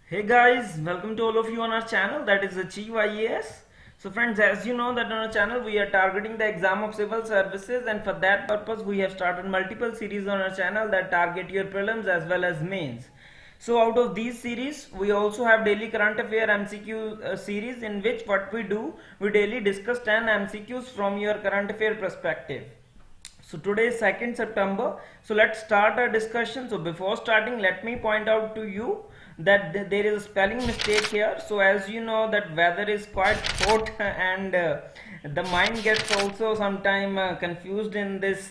Hey guys, welcome to all of you on our channel, that is Achieve IAS. So friends, as you know that on our channel we are targeting the exam of civil services, and for that purpose we have started multiple series on our channel that target your prelims as well as mains. So out of these series we also have daily current affair MCQ series, in which what we do, we daily discuss 10 MCQs from your current affair perspective. So today is 2nd September. So let's start our discussion. So before starting, let me point out to you that there is a spelling mistake here. So as you know that weather is quite hot and the mind gets also sometime confused in this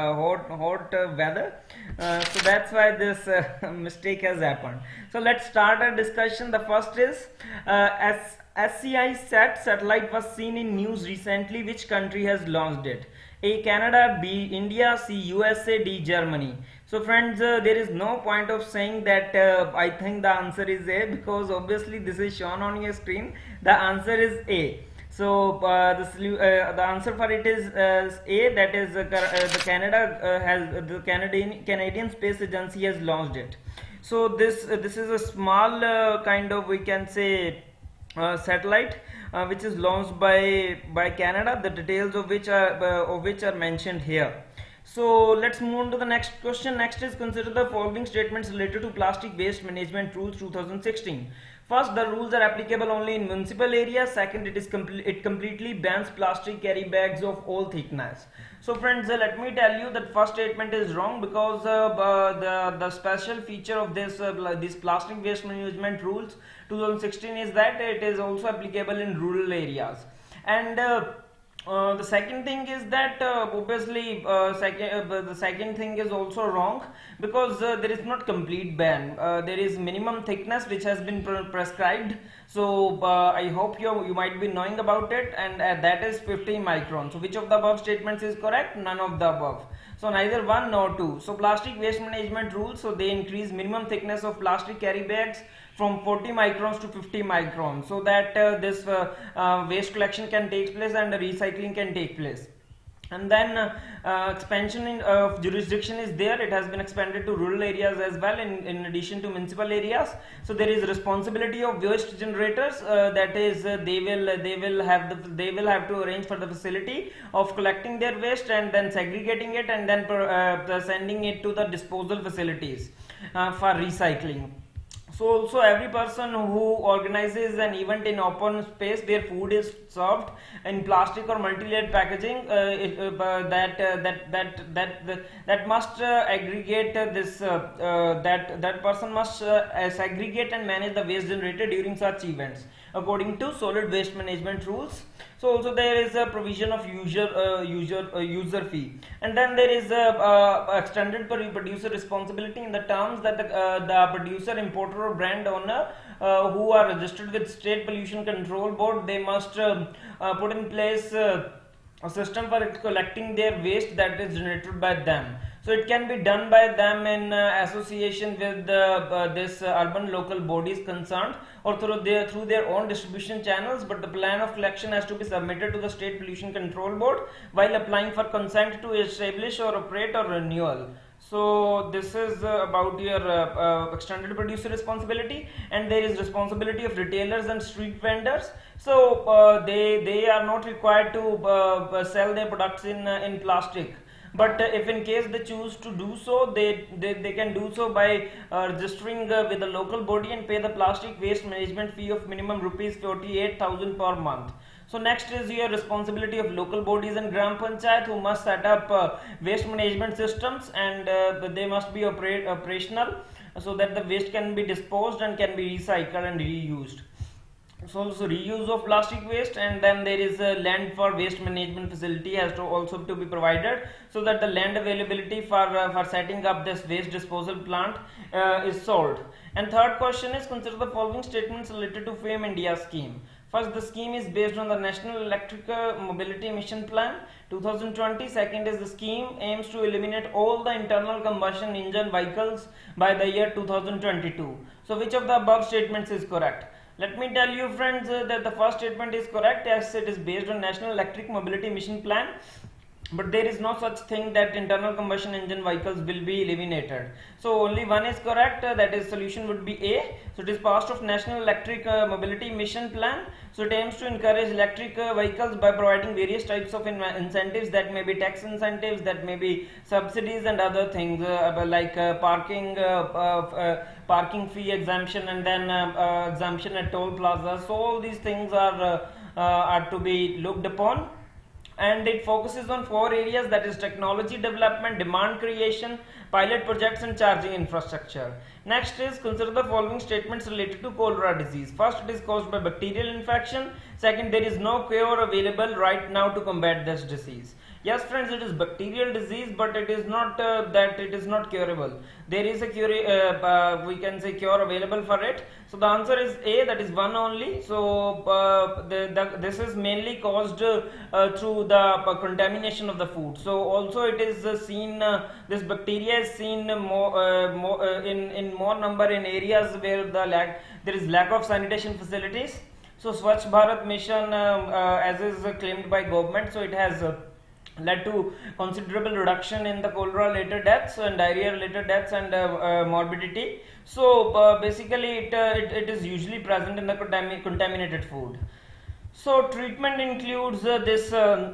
hot weather. So that's why this mistake has happened. So let's start our discussion. The first is as SCI satellite was seen in news recently. Which country has launched it? A. Canada, B. India, C. USA, D. Germany. So friends, there is no point of saying that I think the answer is A, because obviously this is shown on your screen. The answer is A. So the answer for it is A, that is the Canada has the Canadian Space Agency has launched it. So this is a small kind of, we can say, satellite which is launched by Canada, the details of which are mentioned here. So let's move on to the next question. Next is, consider the following statements related to plastic waste management rules 2016. First, the rules are applicable only in municipal areas. Second, it completely bans plastic carry bags of all thickness. So friends, let me tell you that first statement is wrong, because the special feature of this plastic waste management rules 2016 is that it is also applicable in rural areas. And the second thing is that obviously the second thing is also wrong, because there is not complete ban. There is minimum thickness which has been prescribed. So I hope you might be knowing about it, and that is 50 microns. So which of the above statements is correct? None of the above. So neither one nor two. So plastic waste management rules, so they increase minimum thickness of plastic carry bags from 40 microns to 50 microns, so that this waste collection can take place and recycling can take place. And then expansion of jurisdiction is there. It has been expanded to rural areas as well, in addition to municipal areas. So there is responsibility of waste generators, that is they will have to arrange for the facility of collecting their waste and then segregating it and then sending it to the disposal facilities for recycling. So also every person who organizes an event in open space where food is served in plastic or multi-layered packaging, that must aggregate this that person must segregate and manage the waste generated during such events according to solid waste management rules. So also there is a provision of user fee, and then there is a extended producer responsibility in the terms that the producer, importer or brand owner who are registered with State Pollution Control Board, they must put in place a system for collecting their waste that is generated by them. So it can be done by them in association with this urban local bodies concerned, or through their own distribution channels, but the plan of collection has to be submitted to the State Pollution Control Board while applying for consent to establish or operate or renewal. So this is about your extended producer responsibility. And there is responsibility of retailers and street vendors. So they are not required to sell their products in plastic, but if in case they choose to do so, they can do so by registering with the local body and pay the plastic waste management fee of minimum rupees 48,000 per month. So next is your responsibility of local bodies and gram panchayat, who must set up waste management systems, and they must be operational so that the waste can be disposed and can be recycled and reused. So also reuse of plastic waste. And then there is a land for waste management facility has to also to be provided, so that the land availability for setting up this waste disposal plant is solved. And third question is, consider the following statements related to FAME India scheme. First, the scheme is based on the National Electric Mobility Mission Plan 2020. Second is, the scheme aims to eliminate all the internal combustion engine vehicles by the year 2022. So which of the above statements is correct? Let me tell you friends that the first statement is correct, as it is based on National Electric Mobility Mission Plan. but there is no such thing that internal combustion engine vehicles will be eliminated. So only one is correct, that is solution would be A. So it is part of National Electric Mobility Mission Plan. So it aims to encourage electric vehicles by providing various types of incentives, that may be tax incentives, that may be subsidies and other things like parking fee exemption, and then exemption at toll plazas. So all these things are to be looked upon, and it focuses on 4 areas, that is technology development, demand creation, pilot projects and charging infrastructure. Next is consider the following statements related to cholera disease. First, it is caused by bacterial infection. Second, there is no cure available right now to combat this disease. Yes friends, it is bacterial disease, but it is not that it is not curable. There is a cure, we can say cure available for it. So the answer is A, that is one only. So this is mainly caused through the contamination of the food. So also it is seen, this bacteria is seen more in more number in areas where there is lack of sanitation facilities. So Swachh Bharat mission, as is claimed by government, so it has led to considerable reduction in the cholera related deaths and diarrhea related deaths and morbidity. So basically it is usually present in the contaminated food. So treatment includes this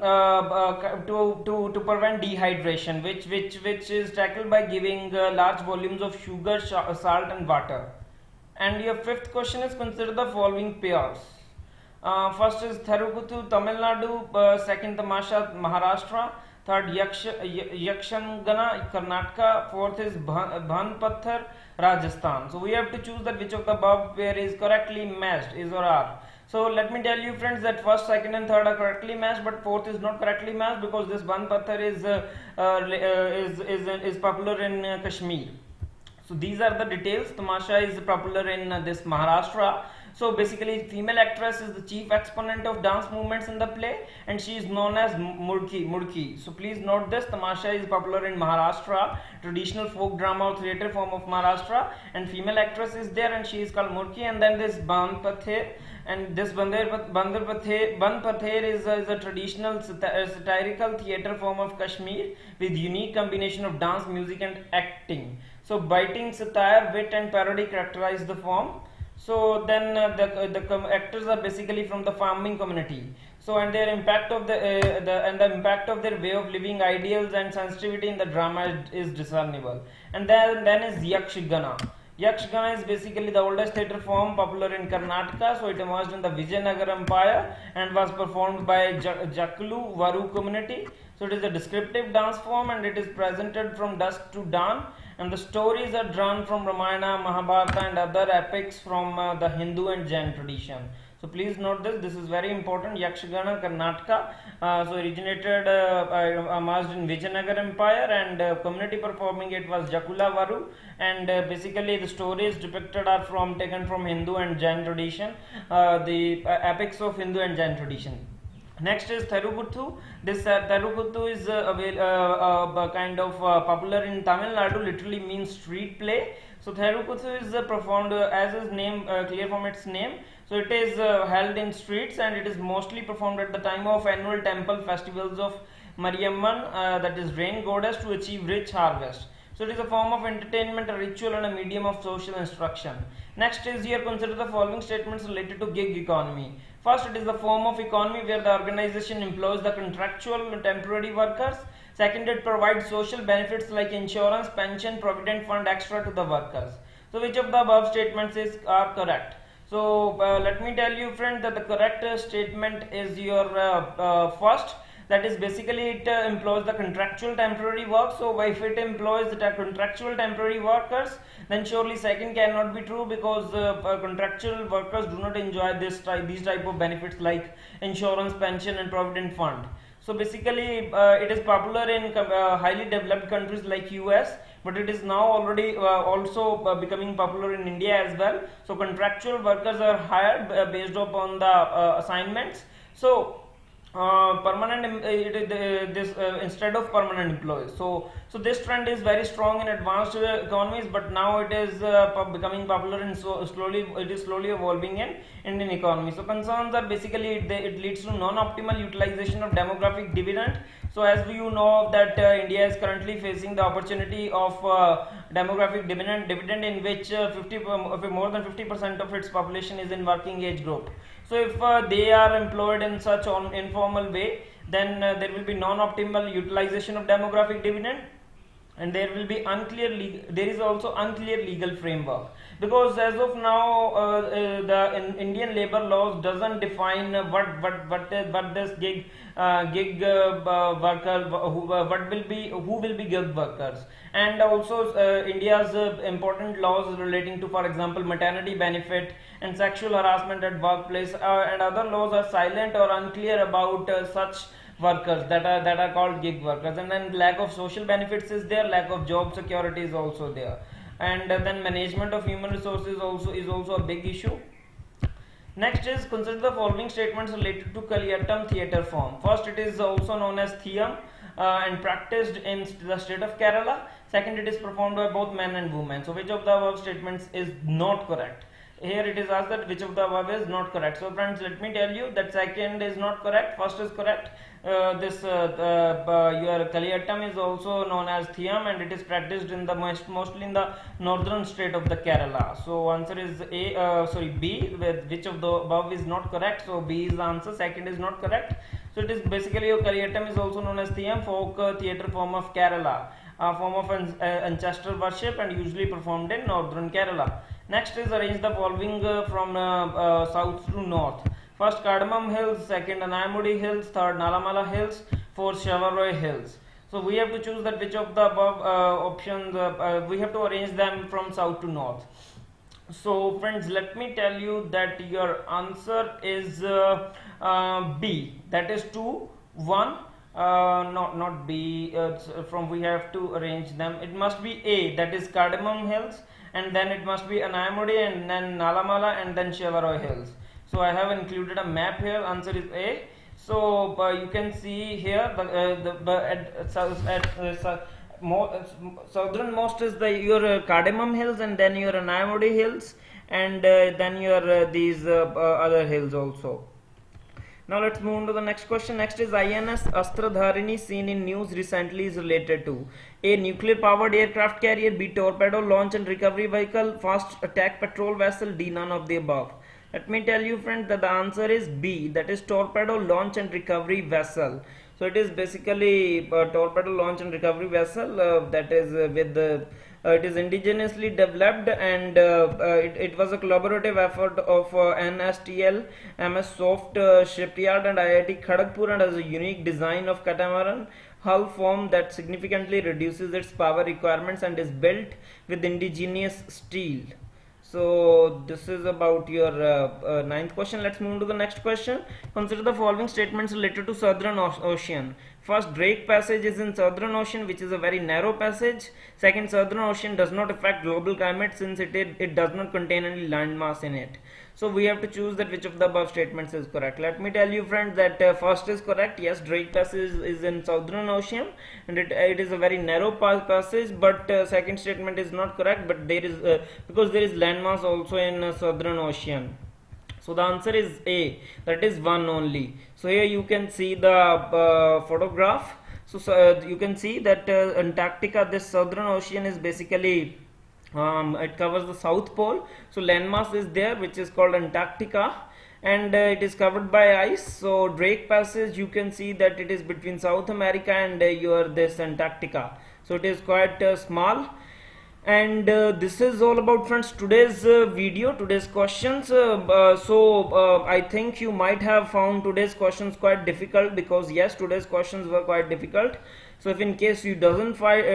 to prevent dehydration, which is tackled by giving large volumes of sugar, salt and water. And your fifth question is consider the following pairs. First is Tharukuthu, Tamil Nadu, second Tamasha, Maharashtra, third Yakshangana, Karnataka, fourth is Bhanpathar, Rajasthan. So we have to choose that which of the above pair is correctly matched, is or are. So let me tell you friends that first, second and third are correctly matched, but fourth is not correctly matched because this Bhanpathar is popular in Kashmir. So these are the details. Tamasha is popular in this Maharashtra. So basically female actress is the chief exponent of dance movements in the play, and she is known as Mudki. So please note this, Tamasha is popular in Maharashtra, traditional folk drama or theatre form of Maharashtra, and female actress is there and she is called Mudki. And then this Bandpathe, and this Bandpathe is a traditional satirical theatre form of Kashmir with unique combination of dance, music and acting. So biting, satire, wit and parody characterize the form. So then the actors are basically from the farming community. So and their impact of the impact of their way of living, ideals and sensitivity in the drama is discernible. And then is Yakshagana. Yakshagana is basically the oldest theatre form popular in Karnataka. So it emerged in the Vijayanagara Empire and was performed by Jakulu Varu community. So it is a descriptive dance form and it is presented from dusk to dawn, and the stories are drawn from Ramayana, Mahabharata and other epics from the Hindu and Jain tradition. So please note this, this is very important. Yakshagana, Karnataka, so originated, emerged in Vijayanagara Empire, and community performing it was Jakula Varu, and basically the stories depicted are taken from Hindu and Jain tradition, the epics of Hindu and Jain tradition. Next is Tharukuthu. This Tharukuthu is kind of popular in Tamil Nadu, literally means street play. So Tharukuthu is performed as its name clear from its name. So it is held in streets and it is mostly performed at the time of annual temple festivals of Mariamman, that is rain goddess, to achieve rich harvest. So it is a form of entertainment, a ritual and a medium of social instruction. Next is here consider the following statements related to gig economy. First, it is the form of economy where the organization employs the contractual temporary workers. Second, it provides social benefits like insurance, pension, provident fund extra to the workers. So which of the above statements are correct? So let me tell you friend that the correct statement is your first. That is basically it employs the contractual temporary work. So if it employs the contractual temporary workers, then surely second cannot be true, because contractual workers do not enjoy these type of benefits like insurance, pension and provident fund. So basically it is popular in highly developed countries like US, but it is now already also becoming popular in India as well. So contractual workers are hired based upon the assignments. So instead of permanent employees. So this trend is very strong in advanced economies, but now it is becoming popular and slowly evolving in Indian economy. So concerns are basically it leads to non-optimal utilization of demographic dividend. So as you know that India is currently facing the opportunity of demographic dividend in which more than 50% of its population is in working age group. So if they are employed in such on informal way, then there will be non-optimal utilization of demographic dividend, and there will be there is also unclear legal framework, because as of now the Indian labor laws doesn't define what this gig worker who will be gig workers. And also India's important laws relating to, for example, maternity benefit and sexual harassment at workplace and other laws are silent or unclear about such workers that are called gig workers. And then lack of social benefits is there, lack of job security is also there, and then management of human resources is also a big issue. Next is, consider the following statements related to Kaliyattam theatre form. First, it is also known as Theam and practiced in the state of Kerala. Second, it is performed by both men and women. So which of the above statements is not correct? Here it is asked that which of the above is not correct. So friends, let me tell you that second is not correct, first is correct. Your Kaliyattam is also known as Theam, and it is practiced in the mostly in the northern state of the Kerala. So answer is B, which of the above is not correct. So B is the answer, second is not correct. So it is basically, your Kaliyattam is also known as Theam, folk theatre form of Kerala, a form of ancestral worship and usually performed in northern Kerala. Next is, arrange the following from south to north. First, Cardamom Hills, second, Anayamudi Hills, third, Nalamala Hills, fourth, Shevaroy Hills. So we have to choose that which of the above options, we have to arrange them from south to north. So friends, let me tell you that your answer is B, that is 2, 1. Not B, from we have to arrange them. It must be A, that is Cardamom Hills, and then it must be Anayamudi, and then Nalamala, and then Shevaroy Hills. So I have included a map here. Answer is A. So you can see here southernmost is your Cardamom Hills, and then your Anayamudi Hills, and then your these other hills also. Now let's move on to the next question. Next is, INS Astradharini seen in news recently is related to A, nuclear powered aircraft carrier, B, torpedo launch and recovery vehicle, fast attack patrol vessel, D, none of the above. Let me tell you friends that the answer is B, that is torpedo launch and recovery vessel. So it is basically a torpedo launch and recovery vessel that is with the it is indigenously developed, and it was a collaborative effort of NSTL, MS Soft Shipyard and IIT Kharagpur, and has a unique design of catamaran hull form that significantly reduces its power requirements and is built with indigenous steel. So this is about your ninth question. Let's move to the next question. Consider the following statements related to Southern Ocean. First, Drake Passage is in Southern Ocean, which is a very narrow passage. Second, Southern Ocean does not affect global climate since it does not contain any landmass in it. So we have to choose that which of the above statements is correct. Let me tell you friends that first is correct. Yes, Drake Passage is in Southern Ocean, and it is a very narrow passage, but second statement is not correct, but there is because there is landmass also in Southern Ocean. So the answer is A, that is 1 only. So here you can see the photograph. So you can see that Antarctica, this Southern Ocean, is basically it covers the South Pole. So landmass is there, which is called Antarctica, and it is covered by ice. So Drake Passage, you can see that it is between South America and this Antarctica. So it is quite small. And this is all about friends today's video, today's questions. I think you might have found today's questions quite difficult, because yes, today's questions were quite difficult. So if in case you don't find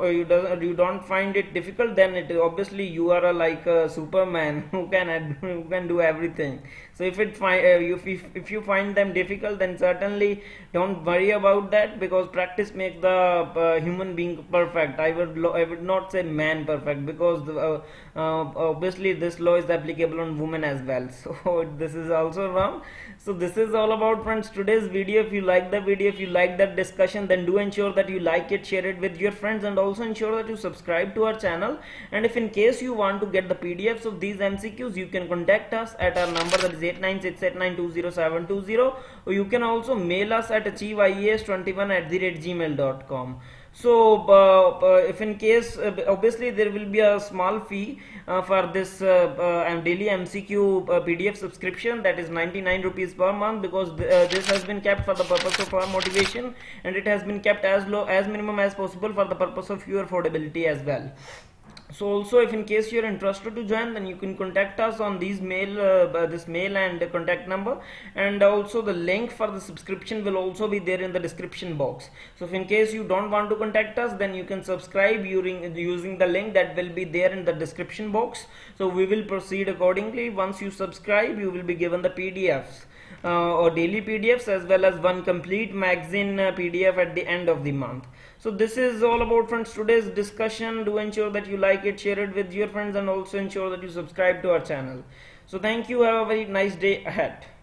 it difficult, then it obviously you are like a Superman who can do everything. So if you find them difficult, then certainly don't worry about that, because practice makes the human being perfect. I would not say man perfect, because obviously this law is applicable on women as well. So this is also wrong. So this is all about friends today's video. If you like the video, if you like that discussion, then do ensure ensure that you like it, share it with your friends, and also ensure that you subscribe to our channel. And if in case you want to get the PDFs of these MCQs, you can contact us at our number, that is 8968920720, or you can also mail us at achieveias21@gmail.com. So if in case obviously there will be a small fee for this daily MCQ PDF subscription, that is 99 rupees per month, because this has been kept for the purpose of our motivation, and it has been kept as low as minimum as possible for the purpose of your affordability as well. So also, if in case you're interested to join, then you can contact us on these this mail and contact number, and also the link for the subscription will also be there in the description box. So if in case you don't want to contact us, then you can subscribe using the link that will be there in the description box. So we will proceed accordingly. Once you subscribe, you will be given the PDFs or daily PDFs, as well as one complete magazine PDF at the end of the month. So this is all about, friends, today's discussion. Do ensure that you like it, share it with your friends, and also ensure that you subscribe to our channel. So thank you. Have a very nice day ahead.